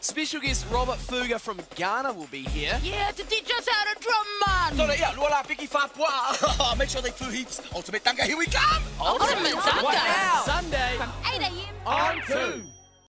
Special guest Robert Fugah from Ghana will be here. Yeah, to teach us how to drum, man. So, yeah, Lola, Piki, Fapua. Make sure they flew heaps. Ultimate Dunga, here we come. Ultimate